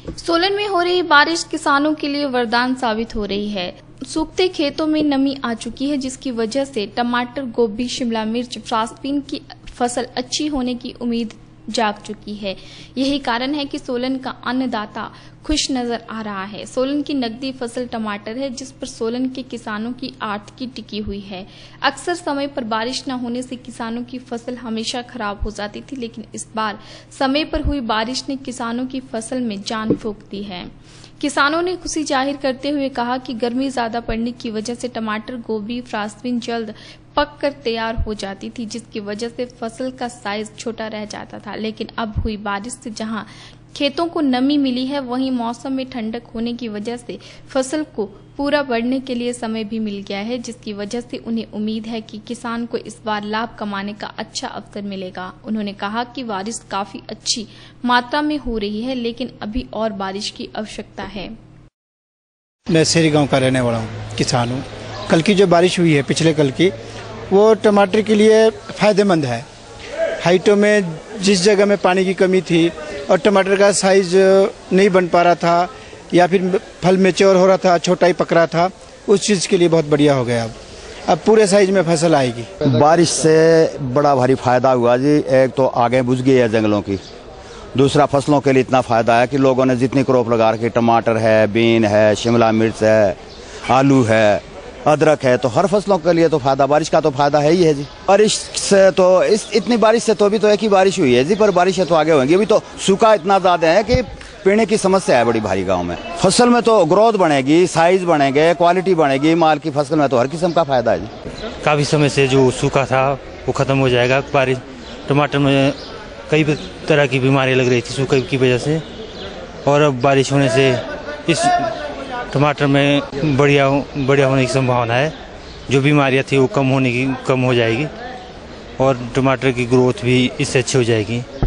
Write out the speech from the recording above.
सोलन में हो रही बारिश किसानों के लिए वरदान साबित हो रही है। सूखते खेतों में नमी आ चुकी है, जिसकी वजह से टमाटर, गोभी, शिमला मिर्च, फ्रांसबीन की फसल अच्छी होने की उम्मीद जाग चुकी है। यही कारण है कि सोलन का अन्नदाता खुश नजर आ रहा है। सोलन की नकदी फसल टमाटर है, जिस पर सोलन के किसानों की आर्थिकी टिकी हुई है। अक्सर समय पर बारिश न होने से किसानों की फसल हमेशा खराब हो जाती थी, लेकिन इस बार समय पर हुई बारिश ने किसानों की फसल में जान फूंक दी है। किसानों ने खुशी जाहिर करते हुए कहा कि गर्मी ज्यादा पड़ने की वजह से टमाटर, गोभी, फ्रांसबीन जल्द पक कर तैयार हो जाती थी, जिसकी वजह से फसल का साइज छोटा रह जाता था। लेकिन अब हुई बारिश से जहां खेतों को नमी मिली है, वहीं मौसम में ठंडक होने की वजह से फसल को पूरा बढ़ने के लिए समय भी मिल गया है, जिसकी वजह से उन्हें उम्मीद है कि किसान को इस बार लाभ कमाने का अच्छा अवसर मिलेगा। उन्होंने कहा कि बारिश काफी अच्छी मात्रा में हो रही है, लेकिन अभी और बारिश की आवश्यकता है। मैं शेरी गांव का रहने वाला हूँ, किसान हूँ। कल की जो बारिश हुई है, पिछले कल की, वो टमाटर के लिए फायदेमंद है। हाइटों में जिस जगह में पानी की कमी थी और टमाटर का साइज नहीं बन पा रहा था या फिर फल मैच्योर हो रहा था, छोटा ही पक रहा था, उस चीज़ के लिए बहुत बढ़िया हो गया। अब पूरे साइज में फसल आएगी। बारिश से बड़ा भारी फायदा हुआ जी। एक तो आगे बुझ गई है जंगलों की, दूसरा फसलों के लिए इतना फायदा है कि लोगों ने जितनी क्रॉप लगा रखी, टमाटर है, बीन है, शिमला मिर्च है, आलू है, अदरक है, तो हर फसलों के लिए तो फायदा, बारिश का तो फायदा है ही है जी। बारिश से तो इतनी बारिश से तो अभी तो एक ही बारिश हुई है जी, पर बारिश है तो आगे होंगी। अभी तो सूखा इतना ज्यादा है कि पीने की समस्या है बड़ी भारी गांव में। फसल में तो ग्रोथ बढ़ेगी, साइज बढ़ेंगे, क्वालिटी बढ़ेगी, माल की फसल में तो हर किस्म का फायदा है जी। काफी समय से जो सूखा था वो खत्म हो जाएगा। बारिश टमाटर में कई तरह की बीमारियां लग रही थी सूखे की वजह से, और अब बारिश होने से इस टमाटर में बढ़िया होने की संभावना है। जो बीमारियां थी वो कम हो जाएगी और टमाटर की ग्रोथ भी इससे अच्छी हो जाएगी।